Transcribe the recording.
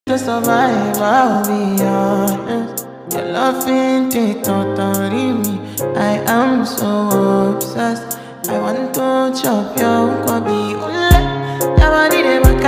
To survive, I'll be honest. Your love ain't it, totally me. I am so obsessed. I want to chop your kwabi.